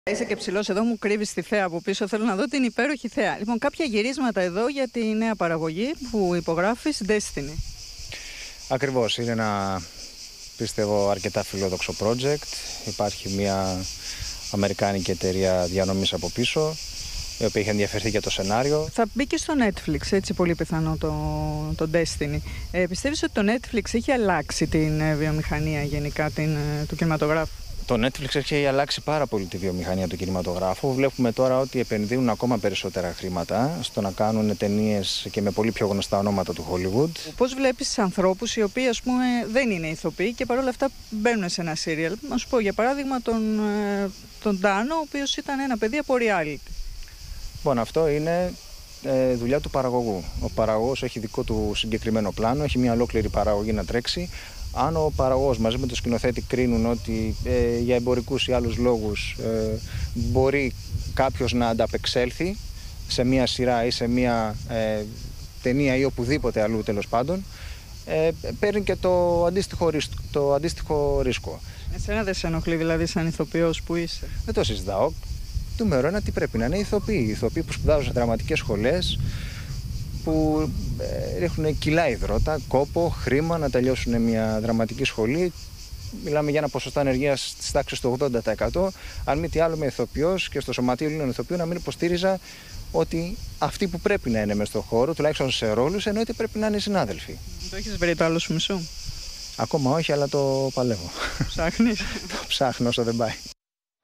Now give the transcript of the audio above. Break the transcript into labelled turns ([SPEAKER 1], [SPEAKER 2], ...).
[SPEAKER 1] Είσαι και ψηλός, εδώ μου κρύβεις τη θέα από πίσω. Θέλω να δω την υπέροχη θέα. Λοιπόν, κάποια γυρίσματα εδώ για τη νέα παραγωγή που υπογράφεις, Destiny.
[SPEAKER 2] Ακριβώς, είναι ένα, πιστεύω, αρκετά φιλόδοξο project. Υπάρχει μια αμερικάνικη εταιρεία διανομής από πίσω, η οποία είχε ενδιαφερθεί για το σενάριο.
[SPEAKER 1] Θα μπει και στο Netflix, έτσι πολύ πιθανό το Destiny. Πιστεύεις ότι το Netflix έχει αλλάξει την βιομηχανία γενικά του κινηματογράφου?
[SPEAKER 2] Το Netflix έχει αλλάξει πάρα πολύ τη βιομηχανία του κινηματογράφου. Βλέπουμε τώρα ότι επενδύουν ακόμα περισσότερα χρήματα στο να κάνουν ταινίες και με πολύ πιο γνωστά ονόματα του Hollywood.
[SPEAKER 1] Πώς βλέπεις ανθρώπους οι οποίοι, ας πούμε, δεν είναι ηθοποιοί και παρόλα αυτά μπαίνουν σε ένα σύριαλ? Να σου πω για παράδειγμα τον Ντάνο, ο οποίος ήταν ένα παιδί από reality.
[SPEAKER 2] Λοιπόν, αυτό είναι δουλειά του παραγωγού. Ο παραγωγός έχει δικό του συγκεκριμένο πλάνο, έχει μια ολόκληρη παραγωγή να τρέξει. Αν ο παραγωγός μαζί με τον σκηνοθέτη κρίνουν ότι για εμπορικούς ή άλλους λόγους μπορεί κάποιος να ανταπεξέλθει σε μια σειρά ή σε μια ταινία ή οπουδήποτε αλλού τέλος πάντων, παίρνει και το αντίστοιχο ρίσκο.
[SPEAKER 1] Εσένα δεν σε ενοχλεί δηλαδή σαν ηθοποιός που είσαι?
[SPEAKER 2] Δεν το συζητάω. Νούμερο ένα, τι πρέπει να είναι ηθοποιοί. Ηθοποιοί που σπουδάζουν σε δραματικές σχολές, που ρίχνουν κιλά υδρότα, κόπο, χρήμα να τελειώσουν μια δραματική σχολή. Μιλάμε για ένα ποσοστό ανεργίας της τάξης του 80%. Αν μη τι άλλο, με ηθοποιός και στο Σωματείο Ελλήνων Ηθοποιών να μην υποστήριζα ότι αυτοί που πρέπει να είναι μες στον χώρο, τουλάχιστον σε ρόλους, εννοείται πρέπει να είναι συνάδελφοι.
[SPEAKER 1] Το έχεις βρει το άλλο σου μισό?
[SPEAKER 2] Ακόμα όχι, αλλά το παλεύω.
[SPEAKER 1] Ψάχνεις?
[SPEAKER 2] Το ψάχνω όσο δεν πάει.